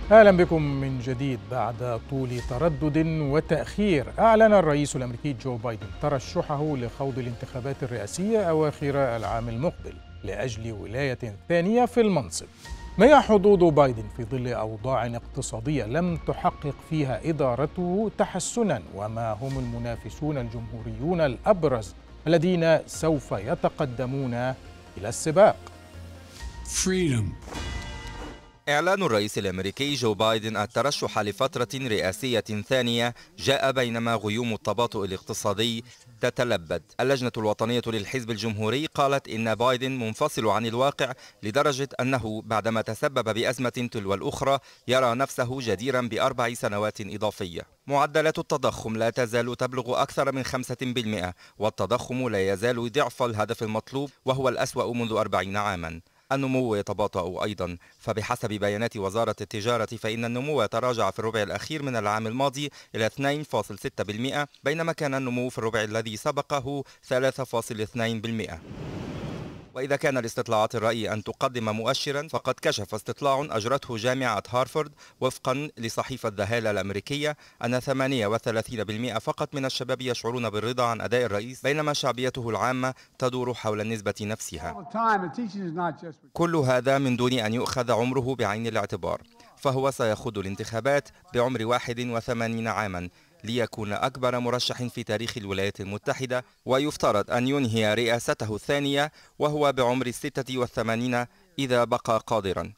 أهلا بكم من جديد. بعد طول تردد وتأخير أعلن الرئيس الأمريكي جو بايدن ترشحه لخوض الانتخابات الرئاسية أواخر العام المقبل لأجل ولاية ثانية في المنصب. ما هي حظوظ بايدن في ظل أوضاع اقتصادية لم تحقق فيها إدارته تحسنا؟ وما هم المنافسون الجمهوريون الأبرز الذين سوف يتقدمون إلى السباق؟ إعلان الرئيس الأمريكي جو بايدن الترشح لفترة رئاسية ثانية جاء بينما غيوم التباطؤ الاقتصادي تتلبد. اللجنة الوطنية للحزب الجمهوري قالت إن بايدن منفصل عن الواقع لدرجة أنه بعدما تسبب بأزمة تلو الأخرى يرى نفسه جديرا ب4 سنوات إضافية. معدلات التضخم لا تزال تبلغ أكثر من 5%، والتضخم لا يزال ضعف الهدف المطلوب وهو الأسوأ منذ 40 عاما. النمو يتباطأ أيضا، فبحسب بيانات وزارة التجارة فإن النمو تراجع في الربع الأخير من العام الماضي إلى 2.6%، بينما كان النمو في الربع الذي سبقه 3.2%. وإذا كان لاستطلاعات الرأي أن تقدم مؤشرا، فقد كشف استطلاع أجرته جامعة هارفارد وفقا لصحيفة ذا هيل الأمريكية أن 38% فقط من الشباب يشعرون بالرضا عن أداء الرئيس، بينما شعبيته العامة تدور حول النسبة نفسها. كل هذا من دون أن يؤخذ عمره بعين الاعتبار، فهو سيخوض الانتخابات بعمر 81 عاما ليكون أكبر مرشح في تاريخ الولايات المتحدة، ويفترض أن ينهي رئاسته الثانية وهو بعمر 86 إذا بقى قادرا.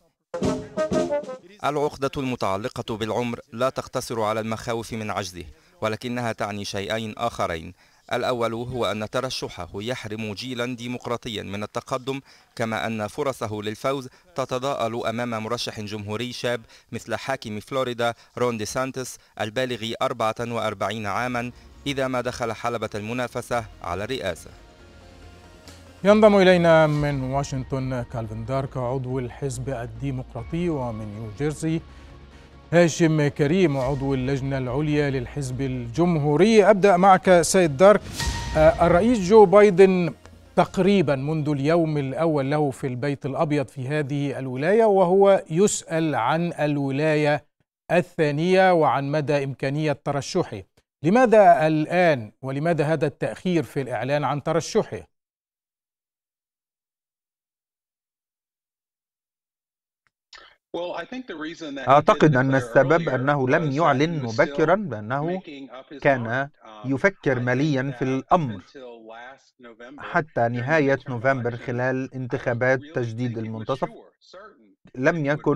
العقدة المتعلقة بالعمر لا تقتصر على المخاوف من عجزه، ولكنها تعني شيئين آخرين. الأول هو أن ترشحه يحرم جيلا ديمقراطيا من التقدم، كما أن فرصه للفوز تتضاءل أمام مرشح جمهوري شاب مثل حاكم فلوريدا رون دي سانتس البالغ 44 عاما إذا ما دخل حلبة المنافسة على الرئاسة. ينضم إلينا من واشنطن كالفن دارك عضو الحزب الديمقراطي، ومن نيوجيرسي هاشم كريم عضو اللجنة العليا للحزب الجمهوري. أبدأ معك سيد دارك. الرئيس جو بايدن تقريبا منذ اليوم الأول له في البيت الأبيض في هذه الولاية وهو يسأل عن الولاية الثانية وعن مدى إمكانية ترشحه. لماذا الآن ولماذا هذا التأخير في الإعلان عن ترشحه؟ أعتقد أن السبب أنه لم يعلن مبكرا بأنه كان يفكر ماليا في الأمر حتى نهاية نوفمبر خلال انتخابات تجديد المنتصف. لم يكن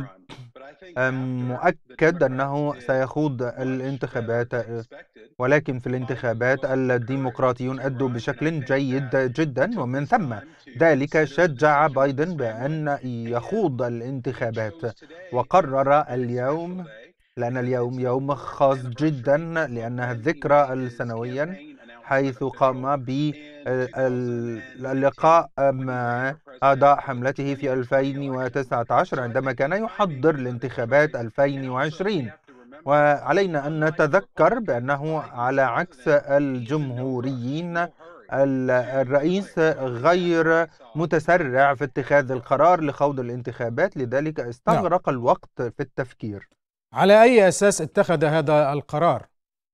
مؤكد أنه سيخوض الانتخابات، ولكن في الانتخابات الديمقراطيون أدوا بشكل جيد جدا، ومن ثم ذلك شجع بايدن بأن يخوض الانتخابات. وقرر اليوم، لأن اليوم يوم خاص جدا لأنها الذكرى السنوية حيث قام باللقاء مع أعضاء حملته في 2019 عندما كان يحضر لانتخابات 2020. وعلينا أن نتذكر بأنه على عكس الجمهوريين الرئيس غير متسرع في اتخاذ القرار لخوض الانتخابات، لذلك استغرق الوقت في التفكير. على أي أساس اتخذ هذا القرار؟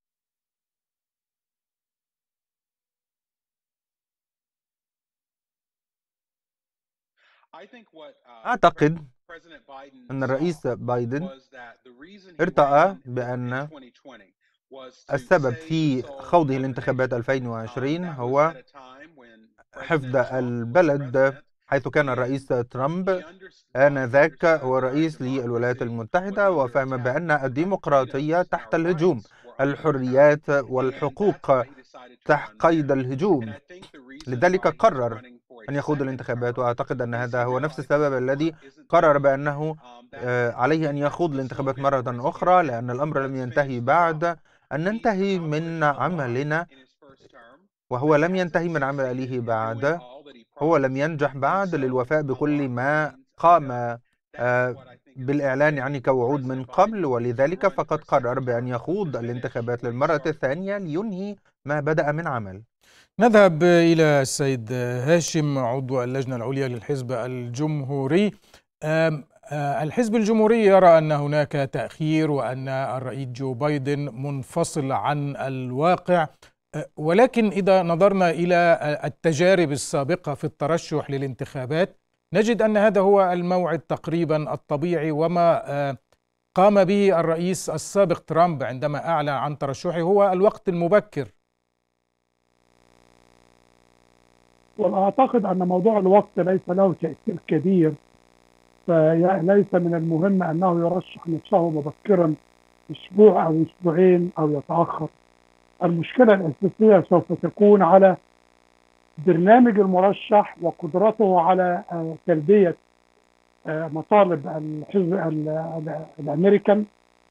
أعتقد أن الرئيس بايدن ارتأى بأن السبب في خوضه الانتخابات 2020 هو حفظ البلد، حيث كان الرئيس ترامب آنذاك هو رئيس للولايات المتحدة، وفهم بأن الديمقراطية تحت الهجوم، الحريات والحقوق تحت قيد الهجوم. لذلك قرر أن يخوض الانتخابات، وأعتقد أن هذا هو نفس السبب الذي قرر بأنه عليه أن يخوض الانتخابات مرة أخرى، لأن الأمر لم ينتهي بعد أن ننتهي من عملنا، وهو لم ينتهي من عمله بعد. هو لم ينجح بعد للوفاء بكل ما قام بالإعلان عنه كوعود من قبل، ولذلك فقد قرر بأن يخوض الانتخابات للمرة الثانية لينهي ما بدأ من عمل. نذهب إلى السيد هاشم عضو اللجنة العليا للحزب الجمهوري. الحزب الجمهوري يرى أن هناك تأخير وأن الرئيس جو بايدن منفصل عن الواقع، ولكن إذا نظرنا إلى التجارب السابقة في الترشح للانتخابات نجد أن هذا هو الموعد تقريبا الطبيعي، وما قام به الرئيس السابق ترامب عندما أعلن عن ترشحه هو الوقت المبكر. وأعتقد أن موضوع الوقت ليس له تأثير كبير، فليس من المهم أنه يرشح نفسه مبكرا أسبوع أو أسبوعين أو يتأخر. المشكلة الأساسية سوف تكون على برنامج المرشح وقدرته على تلبية مطالب الحزب الأمريكان،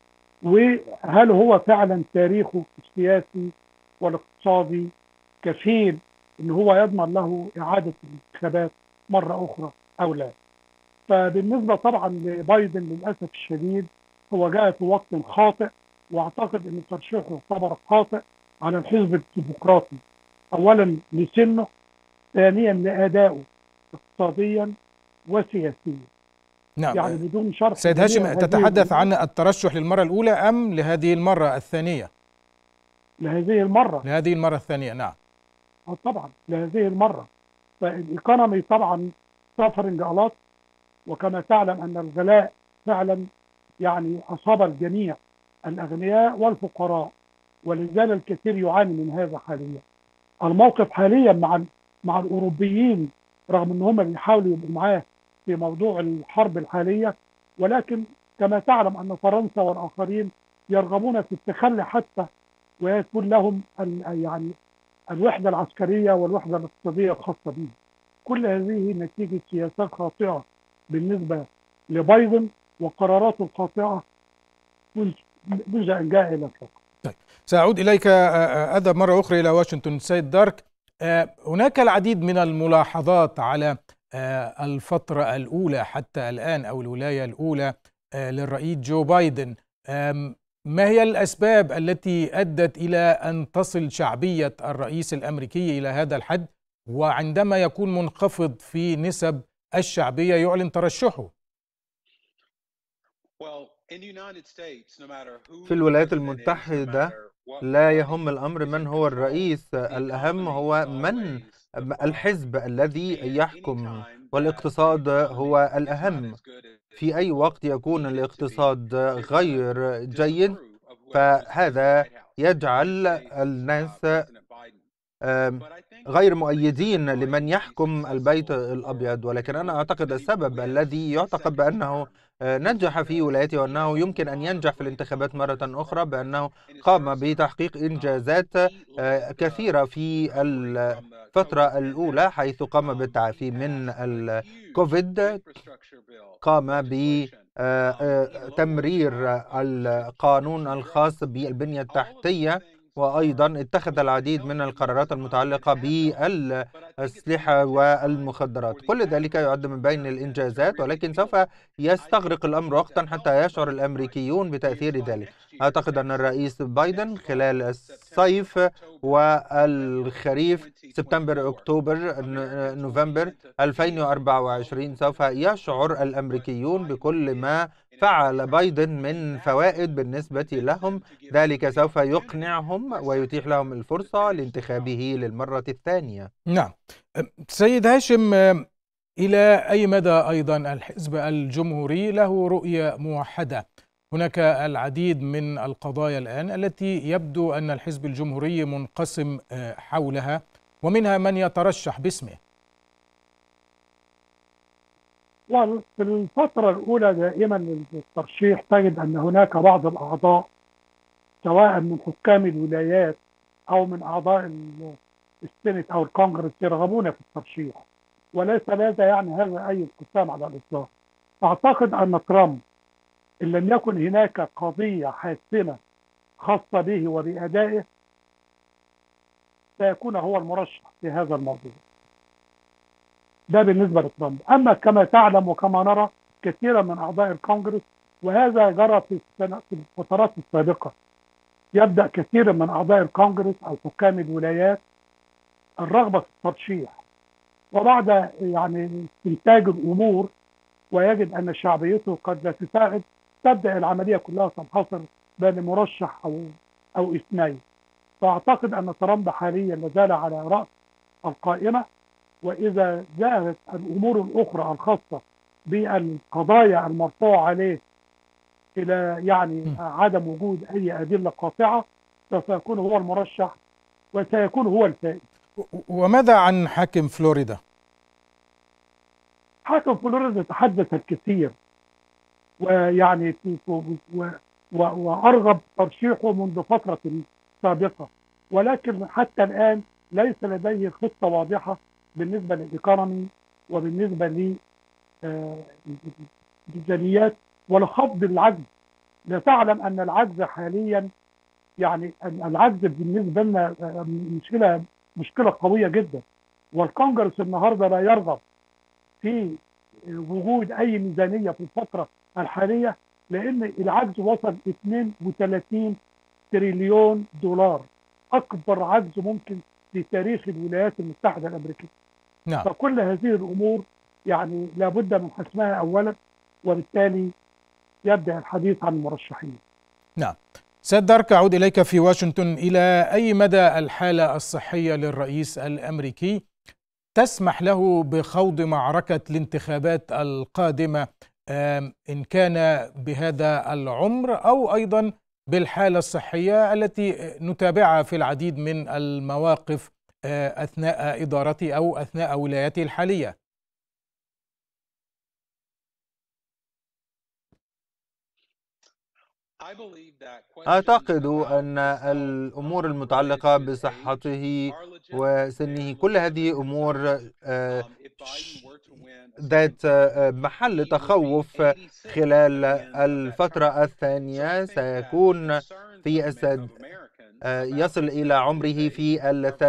وهل هو فعلا تاريخه السياسي والاقتصادي كفيل ان هو يضمن له اعاده الانتخابات مره اخرى او لا. فبالنسبه طبعا لبايدن للاسف الشديد هو جاء في وقت خاطئ، واعتقد ان ترشيحه يعتبر خاطئ على الحزب الديمقراطي، اولا لسنه، ثانيا لادائه اقتصاديا وسياسيا. نعم. يعني بدون شرح. سيد هاشم، تتحدث عن الترشح للمرة الأولى أم لهذه المرة الثانية؟ لهذه المرة. لهذه المرة الثانية، نعم. طبعا لهذه المرة. فالإيكونومي طبعا سافرنج ألوت، وكما تعلم أن الغلاء فعلا يعني أصاب الجميع، الأغنياء والفقراء، ولذلك الكثير يعاني من هذا حاليا. الموقف حاليا مع الأوروبيين، رغم أن هم بيحاولوا يبقوا معاه في موضوع الحرب الحالية، ولكن كما تعلم أن فرنسا والآخرين يرغبون في التخلي حتى ويكون لهم يعني الوحدة العسكرية والوحدة الاقتصادية الخاصة به. كل هذه نتيجة سياسات خاطئة بالنسبة لبايدن وقراراته الخاطئة منذ أن جاء إلى الحكم. طيب، سأعود إليك. أذهب مرة أخرى إلى واشنطن. سيد دارك، هناك العديد من الملاحظات على الفترة الأولى حتى الآن أو الولاية الأولى للرئيس جو بايدن. ما هي الأسباب التي أدت إلى أن تصل شعبية الرئيس الأمريكي إلى هذا الحد، وعندما يكون منخفض في نسب الشعبية يعلن ترشحه؟ في الولايات المتحدة لا يهم الأمر من هو الرئيس، الأهم هو من الحزب الذي يحكم، والاقتصاد هو الأهم. في أي وقت يكون الاقتصاد غير جيد فهذا يجعل الناس غير مؤيدين لمن يحكم البيت الأبيض. ولكن أنا أعتقد السبب الذي يعتقد بأنه نجح في ولايته وأنه يمكن أن ينجح في الانتخابات مرة أخرى بأنه قام بتحقيق إنجازات كثيرة في الفترة الأولى، حيث قام بالتعافي من الكوفيد، قام بتمرير القانون الخاص بالبنية التحتية، وأيضا اتخذ العديد من القرارات المتعلقة بالأسلحة والمخدرات. كل ذلك يعد من بين الإنجازات، ولكن سوف يستغرق الأمر وقتا حتى يشعر الأمريكيون بتأثير ذلك. أعتقد أن الرئيس بايدن خلال الصيف والخريف، سبتمبر، أكتوبر، نوفمبر 2024 سوف يشعر الأمريكيون بكل ما فعل بايدن من فوائد بالنسبة لهم. ذلك سوف يقنعهم ويتيح لهم الفرصة لانتخابه للمرة الثانية. نعم. سيد هاشم، إلى أي مدى أيضا الحزب الجمهوري له رؤية موحدة؟ هناك العديد من القضايا الآن التي يبدو أن الحزب الجمهوري منقسم حولها، ومنها من يترشح باسمه. وفي الفترة الأولى دائما للترشيح تجد أن هناك بعض الأعضاء سواء من حكام الولايات أو من أعضاء السنت أو الكونغرس يرغبون في الترشيح، وليس هذا يعني هذا أي انقسام على الإطلاق. أعتقد أن ترامب إن لم يكن هناك قضية حاسمة خاصة به وبأدائه سيكون هو المرشح في هذا الموضوع. ده بالنسبة لترامب. أما كما تعلم وكما نرى كثيرا من أعضاء الكونغرس، وهذا جرى في الفترات السابقة، يبدأ كثير من أعضاء الكونغرس أو حكام الولايات الرغبة في الترشيح، وبعد يعني استنتاج الأمور ويجد أن شعبيته قد لا تساعد، تبدأ العملية كلها تنحصر بين مرشح أو اثنين. فأعتقد أن ترامب حاليا لا زال على رأس القائمة، وإذا ذهبت الأمور الأخرى الخاصة بالقضايا المرفوعة عليه إلى يعني عدم وجود أي أدلة قاطعة، سوف يكون هو المرشح وسيكون هو الفائز. وماذا عن حاكم فلوريدا؟ حاكم فلوريدا تحدث الكثير، ويعني وأرغب ترشيحه منذ فترة سابقة، ولكن حتى الآن ليس لديه خطة واضحة بالنسبة للإيكونومي وبالنسبة للميزانيات ولخفض العجز. لا تعلم أن العجز حاليا، يعني العجز بالنسبة لنا مشكلة قوية جدا، والكونجرس النهارده لا يرغب في وجود أي ميزانية في الفترة الحالية، لأن العجز وصل 32 تريليون دولار، أكبر عجز ممكن في تاريخ الولايات المتحدة الأمريكية. نعم. فكل هذه الأمور يعني لابد من حسمها أولا، وبالتالي يبدأ الحديث عن المرشحين. نعم. سيد دارك، أعود إليك في واشنطن. إلى أي مدى الحالة الصحية للرئيس الأمريكي تسمح له بخوض معركة الانتخابات القادمة، إن كان بهذا العمر أو أيضا بالحالة الصحية التي نتابعها في العديد من المواقف أثناء إدارته أو أثناء ولايته الحالية؟ أعتقد أن الأمور المتعلقة بصحته وسنه كل هذه أمور ذات محل تخوف. خلال الفترة الثانية سيكون في يصل إلى عمره في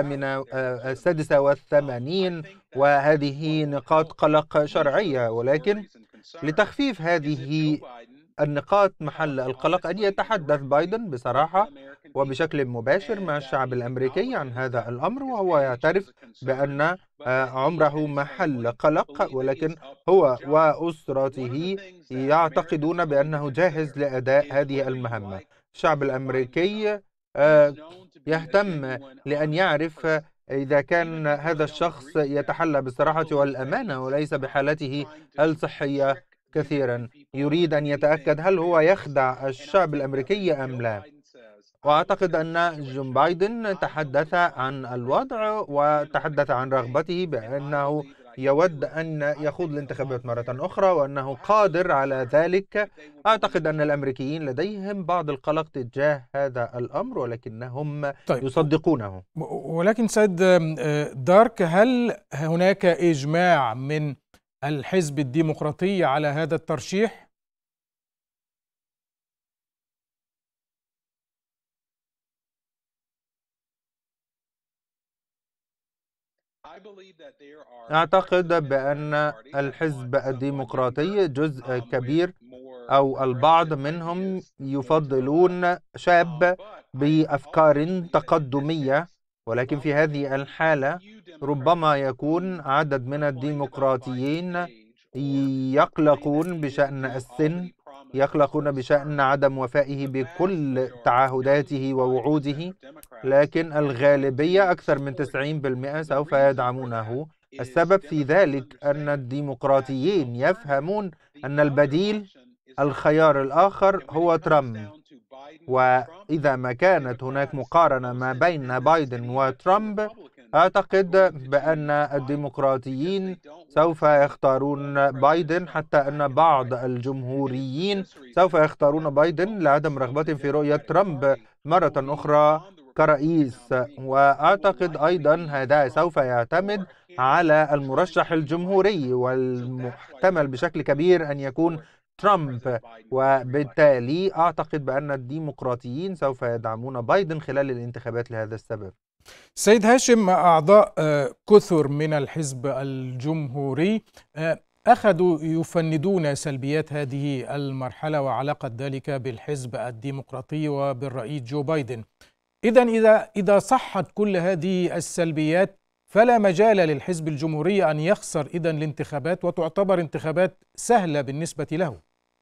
86، وهذه نقاط قلق شرعية، ولكن لتخفيف هذه النقاط محل القلق أن يتحدث بايدن بصراحة وبشكل مباشر مع الشعب الأمريكي عن هذا الأمر، وهو يعترف بأن عمره محل قلق، ولكن هو وأسرته يعتقدون بأنه جاهز لأداء هذه المهمة. الشعب الأمريكي يهتم لأن يعرف إذا كان هذا الشخص يتحلى بالصراحة والأمانة وليس بحالته الصحية كثيرا. يريد أن يتأكد هل هو يخدع الشعب الأمريكي أم لا. وأعتقد أن جون بايدن تحدث عن الوضع وتحدث عن رغبته بأنه يود أن يخوض الانتخابات مرة أخرى وأنه قادر على ذلك. أعتقد أن الأمريكيين لديهم بعض القلق تجاه هذا الأمر، ولكنهم يصدقونه. ولكن سيد دارك، هل هناك إجماع من الحزب الديمقراطي على هذا الترشيح؟ أعتقد بأن الحزب الديمقراطي جزء كبير أو البعض منهم يفضلون شاب بأفكار تقدمية، ولكن في هذه الحالة ربما يكون عدد من الديمقراطيين يقلقون بشأن السن، يقلقون بشأن عدم وفائه بكل تعهداته ووعوده، لكن الغالبية أكثر من 90% سوف يدعمونه. السبب في ذلك أن الديمقراطيين يفهمون أن البديل، الخيار الآخر هو ترامب، وإذا ما كانت هناك مقارنة ما بين بايدن وترامب أعتقد بأن الديمقراطيين سوف يختارون بايدن، حتى أن بعض الجمهوريين سوف يختارون بايدن لعدم رغبتهم في رؤية ترامب مرة أخرى كرئيس. وأعتقد أيضا هذا سوف يعتمد على المرشح الجمهوري، والمحتمل بشكل كبير أن يكون ترامب، وبالتالي أعتقد بأن الديمقراطيين سوف يدعمون بايدن خلال الانتخابات لهذا السبب. سيد هاشم، أعضاء كثر من الحزب الجمهوري أخذوا يفندون سلبيات هذه المرحلة وعلاقة ذلك بالحزب الديمقراطي وبالرئيس جو بايدن. إذا صحت كل هذه السلبيات، فلا مجال للحزب الجمهوري أن يخسر إذن الانتخابات، وتعتبر انتخابات سهلة بالنسبة له.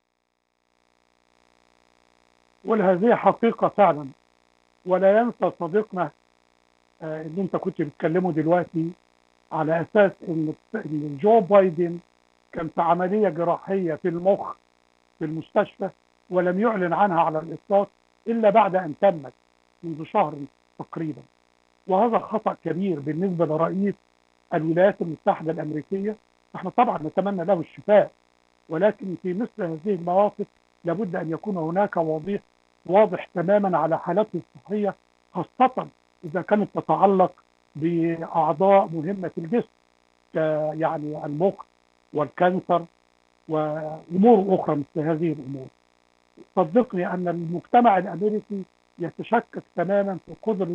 وهذه حقيقة فعلا. ولا ينسى صديقنا اللي انت كنت بتكلمه دلوقتي على اساس ان جو بايدن كان في عملية جراحية في المخ في المستشفى، ولم يعلن عنها على الإطلاق إلا بعد أن تمت منذ شهر تقريبا. وهذا خطأ كبير بالنسبة لرئيس الولايات المتحدة الأمريكية. احنا طبعا نتمنى له الشفاء، ولكن في مثل هذه المواقف لابد أن يكون هناك واضح تماما على حالته الصحية، خاصة إذا كانت تتعلق بأعضاء مهمة في الجسم يعني المخ والكانسر وأمور أخرى مثل هذه الأمور. صدقني أن المجتمع الأمريكي يتشكك تماما في قدرة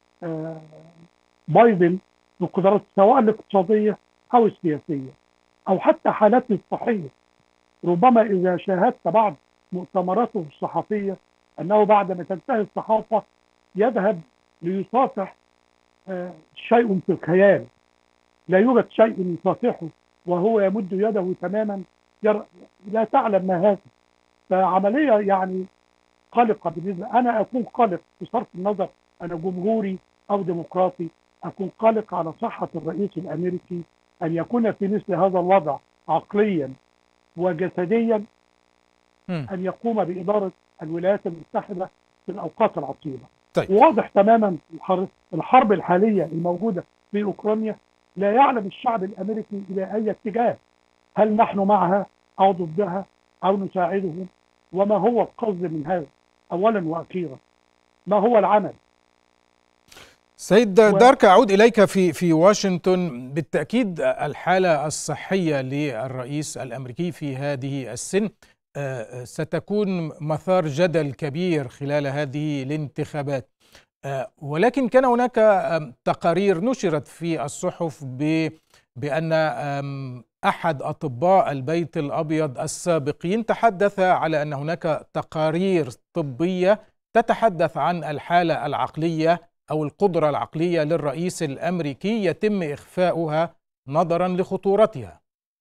بايدن، في قدرته سواء الاقتصادية أو السياسية أو حتى حالته الصحية. ربما إذا شاهدت بعض مؤتمراته الصحفية أنه بعد ما تنتهي الصحافة يذهب ليصافح شيء في الخيال، لا يوجد شيء يصافحه وهو يمد يده تماما لا تعلم ما هذا. فعملية يعني قلقة بالنسبة. أنا أكون قلق بصرف النظر أنا جمهوري أو ديمقراطي، أكون قلق على صحة الرئيس الأمريكي أن يكون في مثل هذا الوضع عقليا وجسديا، أن يقوم بإدارة الولايات المتحدة في الأوقات العصيبة. طيب. واضح تماما الحرب الحالية الموجودة في أوكرانيا لا يعلم الشعب الأمريكي إلى أي اتجاه، هل نحن معها أو ضدها أو نساعدهم، وما هو القصد من هذا أولا وأخيرا، ما هو العمل. سيد دارك، أعود إليك في واشنطن. بالتأكيد الحالة الصحية للرئيس الأمريكي في هذه السن ستكون مثار جدل كبير خلال هذه الانتخابات، ولكن كان هناك تقارير نشرت في الصحف بأن أحد أطباء البيت الأبيض السابقين تحدث على أن هناك تقارير طبية تتحدث عن الحالة العقلية أو القدرة العقلية للرئيس الأمريكي يتم إخفاؤها نظرا لخطورتها.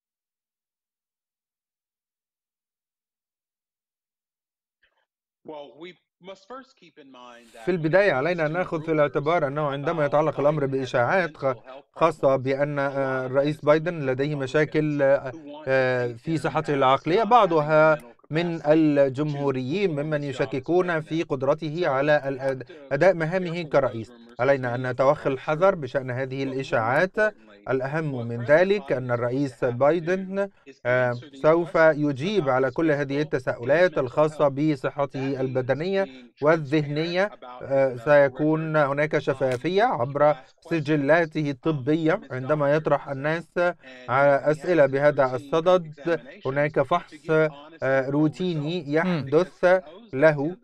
في البداية علينا أن نأخذ في الاعتبار أنه عندما يتعلق الأمر بإشاعات خاصة بأن الرئيس بايدن لديه مشاكل في صحته العقلية، بعضها من الجمهوريين ممن يشككون في قدرته على أداء مهامه كرئيس. علينا أن نتوخى الحذر بشأن هذه الإشاعات. الأهم من ذلك أن الرئيس بايدن سوف يجيب على كل هذه التساؤلات الخاصة بصحته البدنية والذهنية. سيكون هناك شفافية عبر سجلاته الطبية عندما يطرح الناس أسئلة بهذا الصدد. هناك فحص روتيني يحدث له،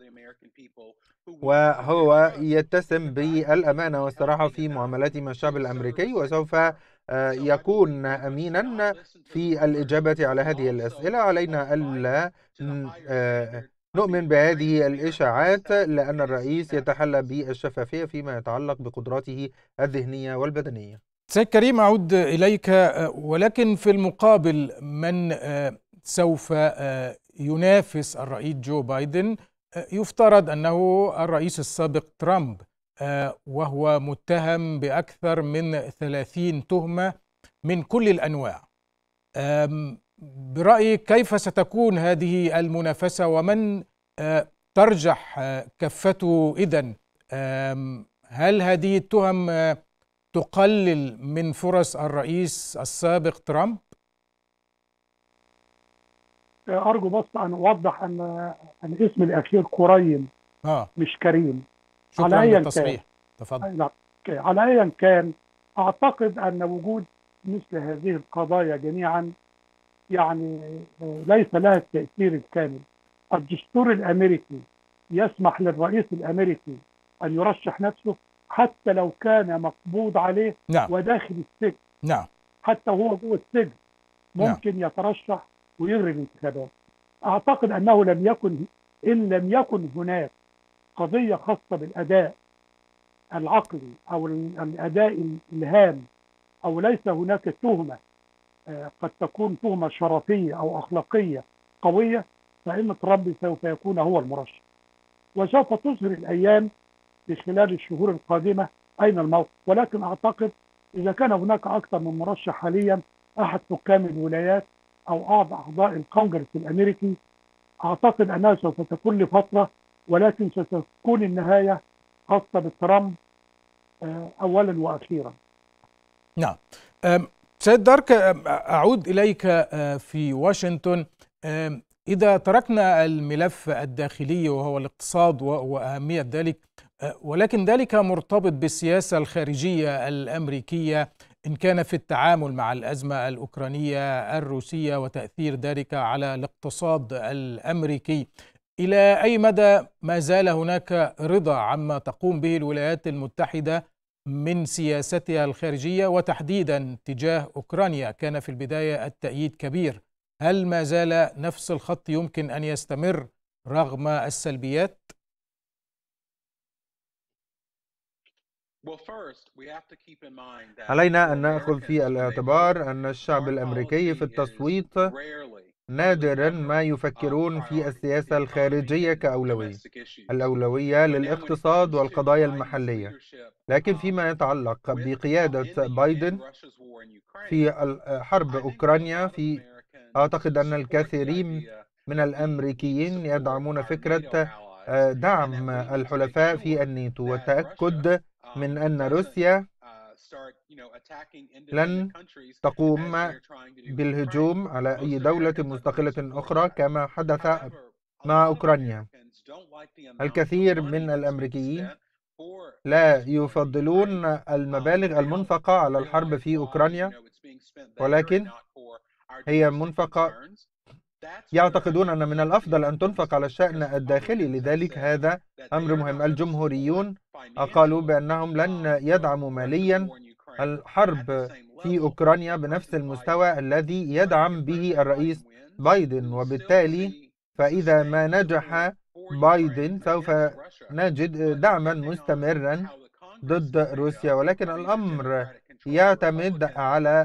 وهو يتسم بالأمانة والصراحة في معاملاته مع الشعب الأمريكي، وسوف يكون أمينا في الإجابة على هذه الأسئلة. علينا ألا نؤمن بهذه الإشاعات لأن الرئيس يتحلى بالشفافية فيما يتعلق بقدراته الذهنية والبدنية. سيد كريم، أعود إليك، ولكن في المقابل من سوف ينافس الرئيس جو بايدن يفترض أنه الرئيس السابق ترامب، وهو متهم بأكثر من 30 تهمة من كل الأنواع. برأيك كيف ستكون هذه المنافسة، ومن ترجح كفته إذن؟ هل هذه التهم تقلل من فرص الرئيس السابق ترامب؟ أرجو بس أن أوضح أن الاسم الأخير قريم مش كريم. شكرا على للتصريح. تفضل. على أيا كان، أعتقد أن وجود مثل هذه القضايا جميعا يعني ليس لها التأثير الكامل. الدستور الأمريكي يسمح للرئيس الأمريكي أن يرشح نفسه حتى لو كان مقبوض عليه. نعم. وداخل السجن. نعم. حتى هو جوه السجن ممكن نعم. يترشح ويجري الانتخابات. أعتقد أنه إن لم يكن هناك قضية خاصة بالأداء العقلي أو الأداء الهام أو ليس هناك تهمة قد تكون تهمة شرفية أو أخلاقية قوية، فإن ترامب سوف يكون هو المرشح. وسوف تظهر الأيام في خلال الشهور القادمة أين الموقف. ولكن أعتقد إذا كان هناك أكثر من مرشح حاليا، أحد حكام الولايات أو أعضاء الكونغرس الأمريكي، أعتقد أنها سوف تكون لفترة، ولكن ستكون النهاية خاصة بترامب أولا وأخيرا. نعم. سيد دارك، أعود إليك في واشنطن. إذا تركنا الملف الداخلي وهو الاقتصاد وأهمية ذلك، ولكن ذلك مرتبط بالسياسة الخارجية الأمريكية، إن كان في التعامل مع الأزمة الأوكرانية الروسية وتأثير ذلك على الاقتصاد الأمريكي، إلى أي مدى ما زال هناك رضا عما تقوم به الولايات المتحدة من سياستها الخارجية وتحديدا تجاه أوكرانيا؟ كان في البداية التأييد كبير، هل ما زال نفس الخط يمكن أن يستمر رغم السلبيات؟ علينا أن نأخذ في الاعتبار أن الشعب الأمريكي في التصويت نادرا ما يفكرون في السياسة الخارجية كأولوية. الأولوية للاقتصاد والقضايا المحلية. لكن فيما يتعلق بقيادة بايدن في حرب أوكرانيا، أعتقد أن الكثيرين من الأمريكيين يدعمون فكرة دعم الحلفاء في الناتو والتأكد من أن روسيا لن تقوم بالهجوم على أي دولة مستقلة أخرى كما حدث مع أوكرانيا. الكثير من الأمريكيين لا يفضلون المبالغ المنفقة على الحرب في أوكرانيا، ولكن هي منفقة يعتقدون أن من الأفضل أن تنفق على الشأن الداخلي. لذلك هذا أمر مهم. الجمهوريون قالوا بأنهم لن يدعموا ماليا الحرب في أوكرانيا بنفس المستوى الذي يدعم به الرئيس بايدن، وبالتالي فإذا ما نجح بايدن سوف نجد دعما مستمرا ضد روسيا. ولكن الأمر يعتمد على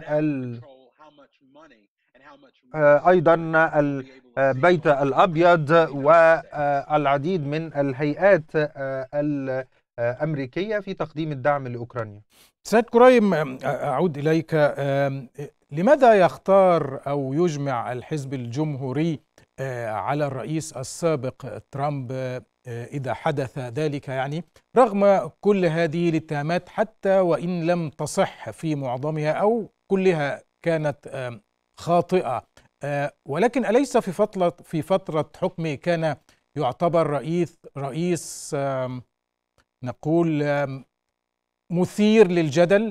أيضا البيت الأبيض والعديد من الهيئات الأمريكية في تقديم الدعم لأوكرانيا. سيد كريم، أعود إليك. لماذا يختار أو يجمع الحزب الجمهوري على الرئيس السابق ترامب إذا حدث ذلك، يعني رغم كل هذه الاتهامات حتى وإن لم تصح في معظمها أو كلها كانت خاطئة، ولكن أليس في فترة حكمه كان يعتبر رئيس نقول مثير للجدل؟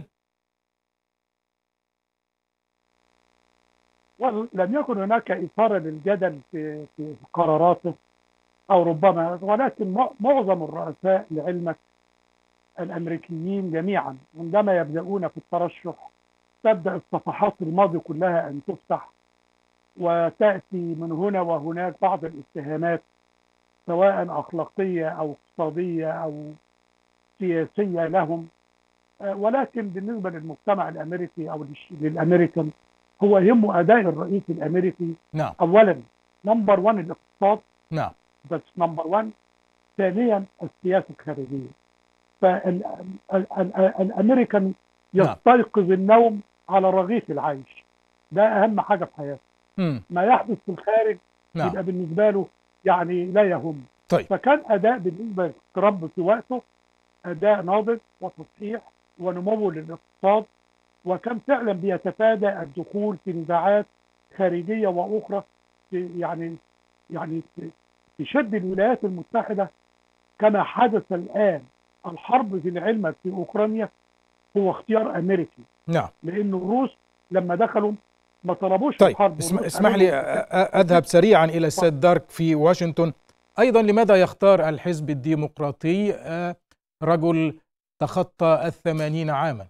ولم يكن هناك إثارة للجدل في قراراته أو ربما، ولكن معظم الرؤساء لعلمك الأمريكيين جميعا عندما يبدأون في الترشح تبدأ الصفحات الماضي كلها أن تفتح، وتأتي من هنا وهناك بعض الاتهامات سواء أخلاقية أو اقتصادية أو سياسية لهم. ولكن بالنسبة للمجتمع الأمريكي أو للأمريكان، هو يهمه أداء الرئيس الأمريكي. نعم. أولا نمبر 1 الاقتصاد. نعم. بس نمبر 1. ثانيا السياسة الخارجية. فالأمريكان يستيقظ النوم على رغيف العيش، ده أهم حاجة في حياته. ما يحدث في الخارج يبقى بالنسبة له يعني لا يهم. طيب. فكان أداء بالنسبة لترامب في وقته أداء ناضج وتصحيح ونمو للاقتصاد، وكان فعلا بيتفادى الدخول في نزاعات خارجية وأخرى يعني تشد الولايات المتحدة كما حدث الآن. الحرب في العلم في أوكرانيا هو اختيار أمريكي. نعم. لأن الروس لما دخلوا ما طلبوش طيب. الحرب. اسمح لي أذهب سريعا إلى السيد دارك في واشنطن. أيضا لماذا يختار الحزب الديمقراطي رجل تخطى 80 عاما؟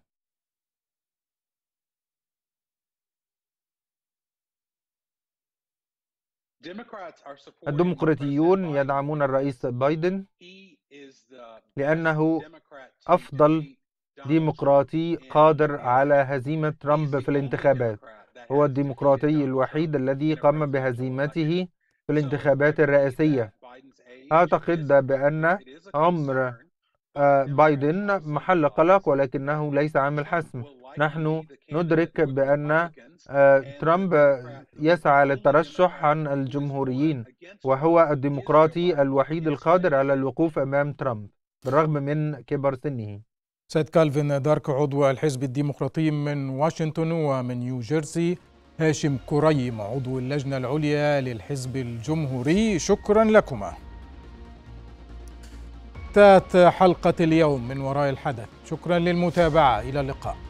الديمقراطيون يدعمون الرئيس بايدن لأنه أفضل ديمقراطي قادر على هزيمة ترامب في الانتخابات. هو الديمقراطي الوحيد الذي قام بهزيمته في الانتخابات الرئاسية. أعتقد بأن عمر بايدن محل قلق، ولكنه ليس عامل حسم. نحن ندرك بأن ترامب يسعى للترشح عن الجمهوريين، وهو الديمقراطي الوحيد القادر على الوقوف أمام ترامب بالرغم من كبر سنه. سيد كالفن دارك عضو الحزب الديمقراطي من واشنطن، ومن نيوجيرسي هاشم كريم عضو اللجنة العليا للحزب الجمهوري، شكرا لكما. انتهت حلقة اليوم من وراء الحدث، شكرا للمتابعة، إلى اللقاء.